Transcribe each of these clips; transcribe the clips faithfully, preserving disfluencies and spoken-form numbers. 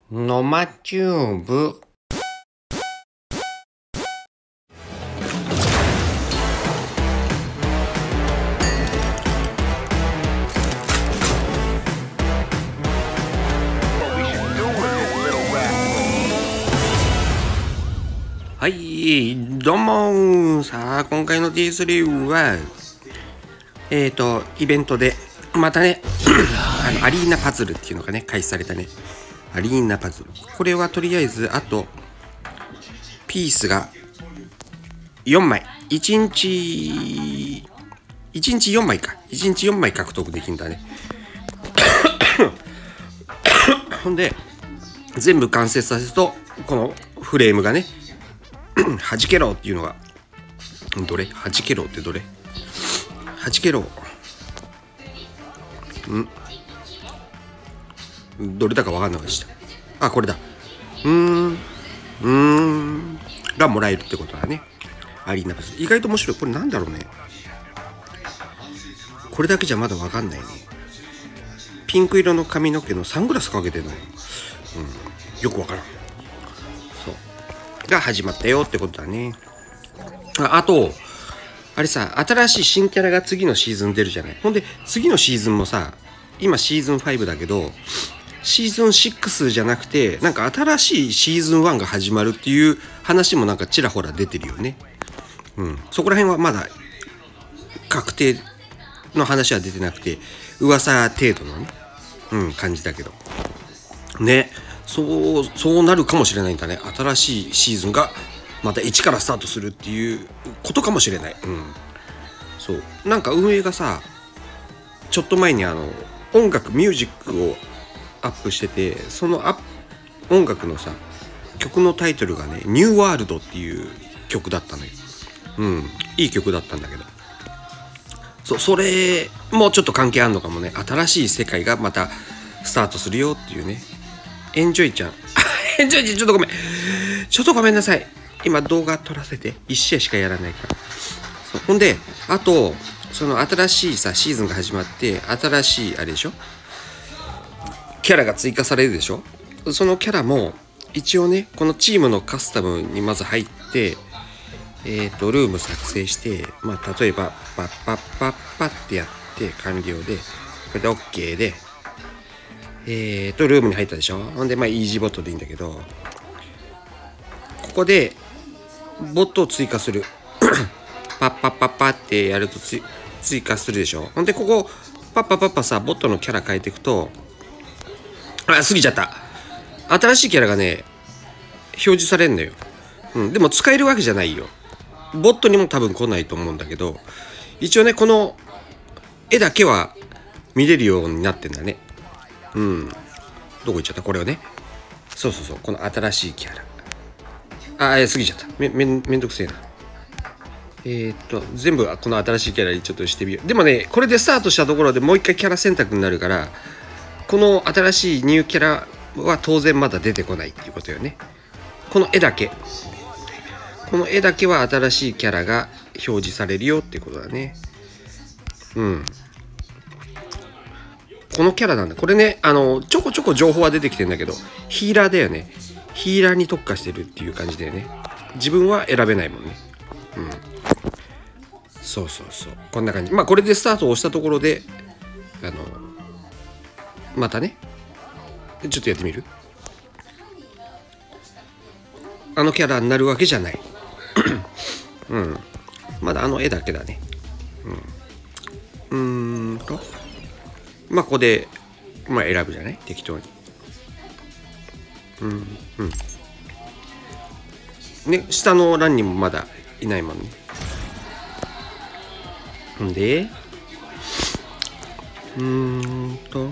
のまチューブ。はい、どうも。さあ、今回の ティースリー は、えっと、イベントで、またね、あのアリーナパズルっていうのがね、開始されたね。アリーナパズル。これはとりあえず、あと、ピースがよんまい。いちにち、いちにちよんまいか。いちにちよんまい獲得できるんだね。ほんで、全部完成させると、このフレームがね、弾けろっていうのが、どれ弾けろってどれ弾けろ。んどれだか分かんなかった。あ、これだ。うーん。うーん。がもらえるってことだね。アリーナパズル。意外と面白い。これなんだろうね。これだけじゃまだ分かんないね。ピンク色の髪の毛のサングラスかけてるの。うん。よく分からん。そう。が始まったよってことだね。あ、あと、あれさ、新しい新キャラが次のシーズン出るじゃない。ほんで、次のシーズンもさ、今シーズンファイブだけど、シーズンシックスじゃなくて、なんか新しいシーズンワンが始まるっていう話もなんかちらほら出てるよね。うん。そこら辺はまだ確定の話は出てなくて、噂程度のね、うん、感じだけど。ね。そう、そうなるかもしれないんだね。新しいシーズンがまた一からスタートするっていうことかもしれない。うん。そう。なんか運営がさ、ちょっと前にあの、音楽、ミュージックをアップしてて、そのアップ音楽のさ曲のタイトルがねニューワールドっていう曲だったのよ。うん、いい曲だったんだけど、そそれもちょっと関係あるのかもね。新しい世界がまたスタートするよっていうね。エンジョイちゃんエンジョイちゃんちょっとごめんちょっとごめんなさい。今動画撮らせていち試合しかやらないから。そうほんであとその新しいさシーズンが始まって新しいあれでしょ、キャラが追加されるでしょ。そのキャラも一応ねこのチームのカスタムにまず入ってえっとルーム作成して、まあ例えばパッパッパッパってやって完了でこれで OK でえっとルームに入ったでしょ。ほんでまあイージーボットでいいんだけど、ここでボットを追加するパッパッパッパってやるとつ追加するでしょ。ほんでここパッパッパッパさボットのキャラ変えていくと、あ、過ぎちゃった。新しいキャラがね、表示されるのよ。うん、でも使えるわけじゃないよ。ボットにも多分来ないと思うんだけど、一応ね、この絵だけは見れるようになってんだね。うん。どこ行っちゃった？これをね。そうそうそう、この新しいキャラ。あ、過ぎちゃった。め、めん、めんどくせえな。えー、っと、全部この新しいキャラにちょっとしてみよう。でもね、これでスタートしたところでもう一回キャラ選択になるから、この新しいニューキャラは当然まだ出てこないっていうことよね。この絵だけ。この絵だけは新しいキャラが表示されるよっていうことだね。うん。このキャラなんだ。これね、あの、ちょこちょこ情報は出てきてんだけど、ヒーラーだよね。ヒーラーに特化してるっていう感じだよね。自分は選べないもんね。うん。そうそうそう。こんな感じ。まあこれでスタートを押したところで、あの、またねちょっとやってみる。あのキャラになるわけじゃないうんまだあの絵だけだね。うんうーんとまあここでまあ選ぶじゃない適当に。うんうんね、下の欄にもまだいないもんね。んでうーんと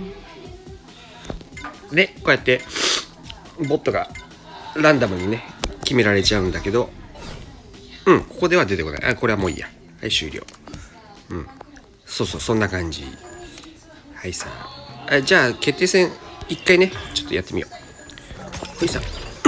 でこうやってボットがランダムにね決められちゃうんだけど、うんここでは出てこない。あ、これはもういいや。はい終了。うんそうそうそんな感じ。はいさあ、じゃあ決定戦一回ねちょっとやってみよう。はいさ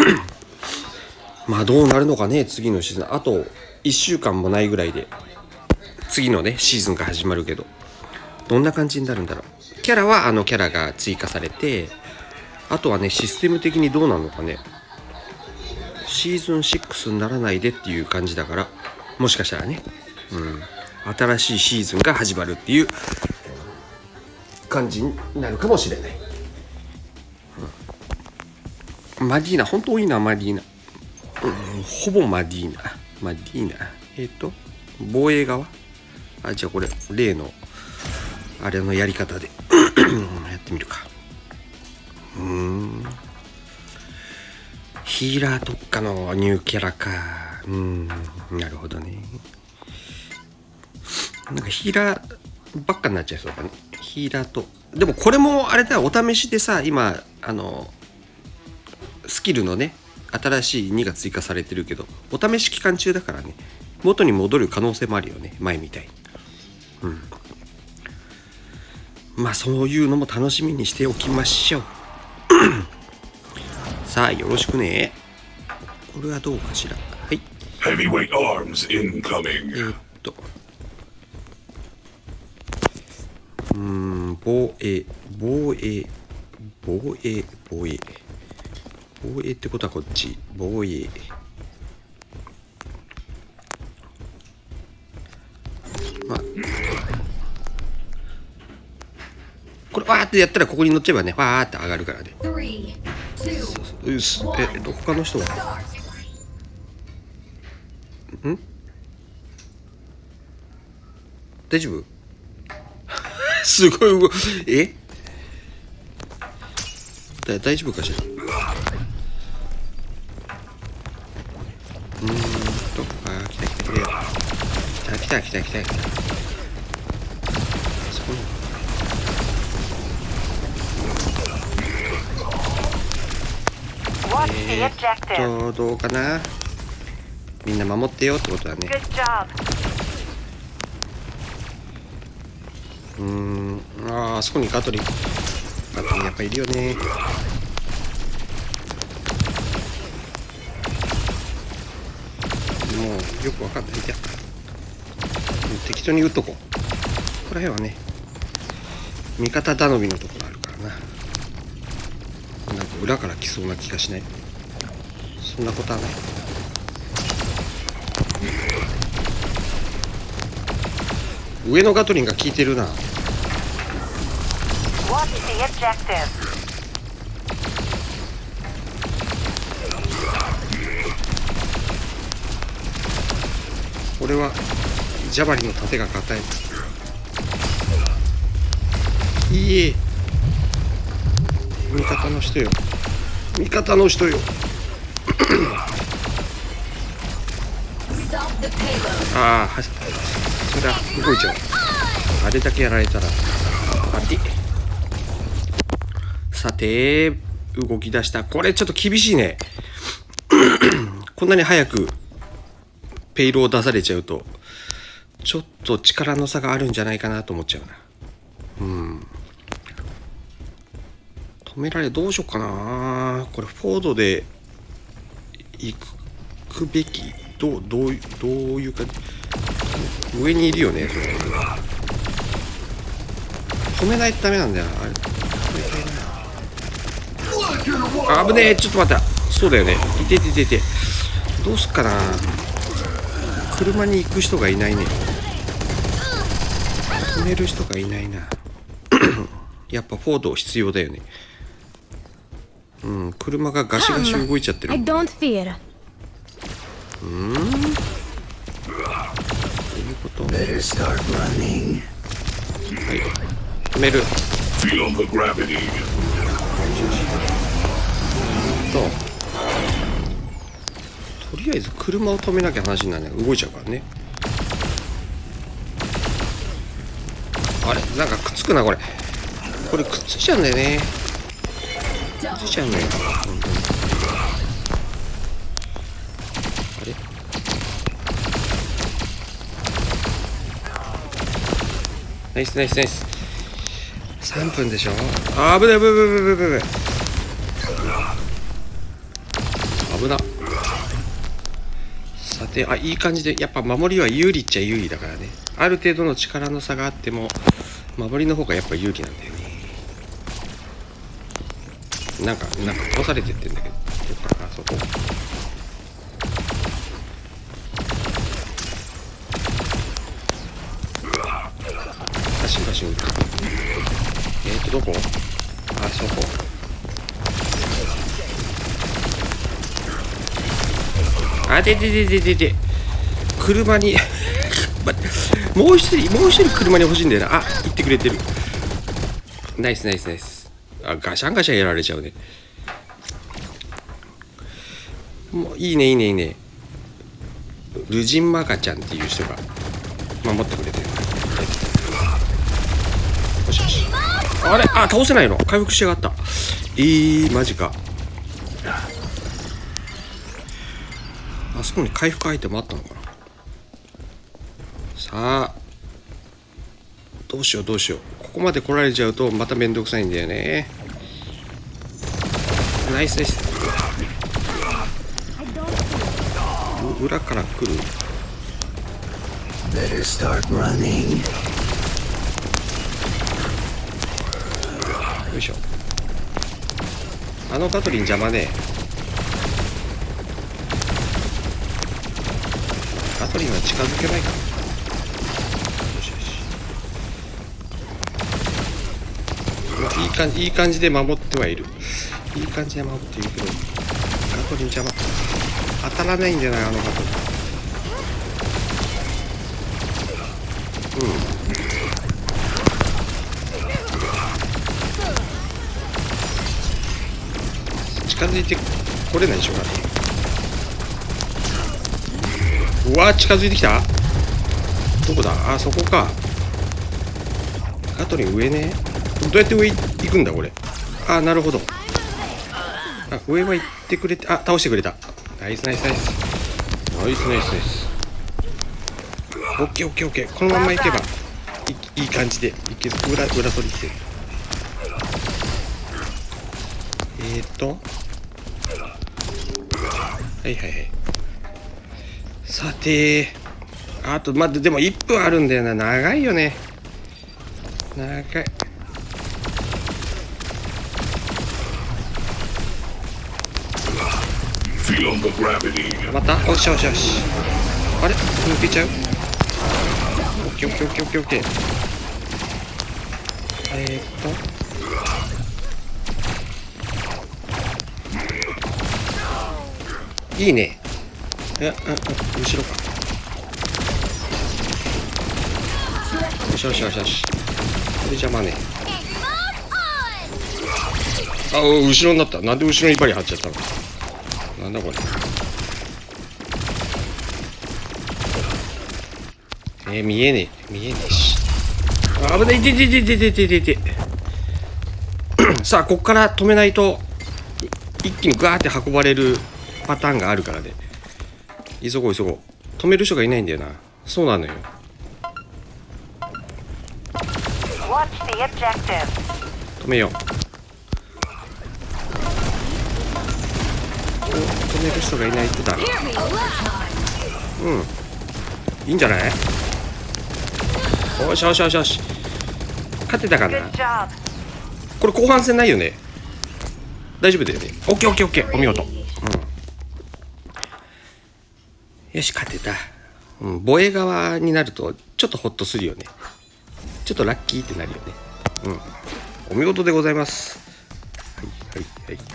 まあどうなるのかね次のシーズン。あといっしゅうかんもないぐらいで次のねシーズンが始まるけど、どんな感じになるんだろう。キャラはあのキャラが追加されて、 あとはね、システム的にどうなのかね。シーズンろくにならないでっていう感じだから、もしかしたらね、うん、新しいシーズンが始まるっていう感じになるかもしれない。うん、マディーナ、本当多いな、マディーナ。うん、ほぼマディーナ。マディーナ。えっと、防衛側？あ、じゃあこれ、例の、あれのやり方でやってみるか。うーん。ヒーラー特化のニューキャラか。うん、なるほどね。なんかヒーラーばっかになっちゃいそうだね。ヒーラーと。でもこれもあれだよ、お試しでさ、今、あの、スキルのね、新しいにが追加されてるけど、お試し期間中だからね、元に戻る可能性もあるよね、前みたいに。うん。まあそういうのも楽しみにしておきましょう。さあよろしくね。これはどうかしら。はい。 Heavyweight arms incoming. えー、っと。うーん、防衛、防衛、防衛、防衛。防衛ってことはこっち。防衛。まあ。これわーってやったらここに乗っちゃえばね、わーって上がるからね。うす、えっと、他の人はん大丈夫すごい動えだ大丈夫かしら。うーんと、あー、来た来た来た来た来た来た来た来た。そこにえー、っとどうかな。みんな守ってよってことだね。うーん、あー、あそこにガトリンガトリンやっぱいるよね。もうよくわかんない。じゃ適当に打っとこう。ここら辺はね、味方頼みのところあるからな。なんか裏から来そうな気がしない？そんなことはない。上のガトリンが効いてるな。これはジャバリの盾が硬い。いいえ、味方の人よ、味方の人よああ、それは動いちゃう。あれだけやられたらあれ。さて動き出した。これちょっと厳しいねこんなに早くペイロを出されちゃうとちょっと力の差があるんじゃないかなと思っちゃうな。うん、止められ、どうしようかな。これフォードで行くべき、どうどうどういうか、上にいるよね。止めないとダメなんだよ。あれあぶねえ、ちょっと待った。そうだよね。いてててて、どうすっかな。車に行く人がいないね。止める人がいないなやっぱフォード必要だよね。うん、車がガシガシ動いちゃってる。うーん、どういうこと？はい、止める。ととりあえず車を止めなきゃ話にならない。動いちゃうからね。あれ、なんかくっつくなこれ。これくっついちゃうんだよね。くっついちゃうんだよ。本当に。あれ？ナイスナイスナイス。さんぷんでしょ。あー、危ない危ない危ない危ない危ない危な。さて、あ、いい感じで、やっぱ守りは有利っちゃ有利だからね。ある程度の力の差があっても守りの方がやっぱ有利なんだよね。 なんかなんか殺されてってんだけど、どっからあそこ。バシンバシン撃って。えーとどこ？あそこ。あでででででで車にもう一人もう一人車に欲しいんだよな。あ、行ってくれてる。ナイスナイスナイス。あ、ガシャンガシャンやられちゃうね。もういいねいいねいいね。ルジンマガちゃんっていう人が守ってくれてる。よしよし。あれ、あ、倒せないの。回復しやがった。えー、マジか。あそこに回復アイテムあったのかな。さあどうしようどうしよう。ここまで来られちゃうとまためんどくさいんだよね。ナイスナイス。裏から来る。よいしょ。あのガトリン邪魔ね。ガトリンは近づけないかな。よしよし。いい感じ、いい感じで守ってはいる。いい感じで守っているけど、ガトリン邪魔。当たらないんじゃない、あのガトリン。うん。近づいてこれないでしょ、ガトリン。うわー、近づいてきた。どこだ。あ、そこか。ガトリン上ね。どうやって上行くんだこれ。あ、なるほど。あ、上は行ってくれて、あ、倒してくれた。ナイスナイスナイスナイスナイスナイス。オッケーオッケーオッケー。このまま行けばいいい感じでいける。裏裏取りってえーっとはいはいはい。さて、あとまだでもいっぷんあるんだよな。長いよね。長い。またおしよしよし。あれ抜けちゃう。オッケーオッケーオッケーオッケーオッケー。えー、っといいね。いや、あ、あ、後ろか。よしよしよしよし。これ邪魔ね。あ、後ろになった。なんで後ろにバリ張っちゃったの。なんだこれ。えー、見えねえ。見えねえし。あ、危ない。でででででででで。さあ、こっから止めないと一気にガーって運ばれるパターンがあるからね。急ごう急ごう。止める人がいないんだよな。そうなのよ。止めよう。止める人がいないとだ。うん、いいんじゃない。よしよしよしよし。勝てたかな。これ後半戦ないよね。大丈夫だよね。オッケーオッケーオッケー。お見事。うん、よし、勝てた。うん、防衛側になるとちょっとホッとするよね。ちょっとラッキーってなるよね。うん、お見事でございます。はいはいはいはい。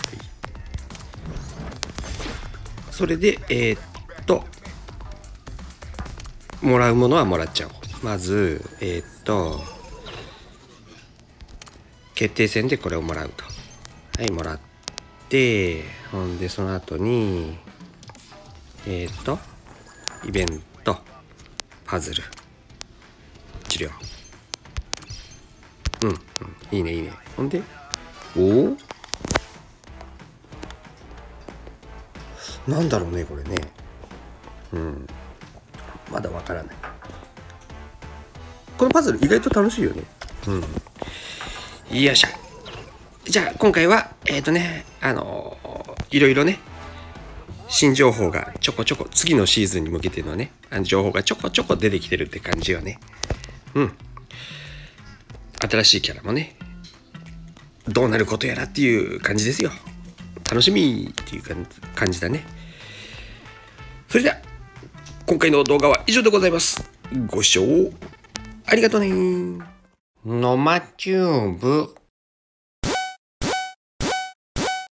それでえー、っともらうものはもらっちゃおう。まずえー、っと決定戦でこれをもらうと。はい、もらって、ほんでその後にえー、っとイベントパズル治療。うん、うん、いいねいいね。ほんでおお、なんだろうねこれね。うん、まだわからない。このパズル意外と楽しいよね。うん。よっしゃ。じゃあ今回はえっとね、あのー、いろいろね新情報がちょこちょこ次のシーズンに向けてのね、あの情報がちょこちょこ出てきてるって感じよね。うん。新しいキャラもねどうなることやらっていう感じですよ。楽しみっていう感じだね。それでは今回の動画は以上でございます。ご視聴ありがとうね。のまチューブ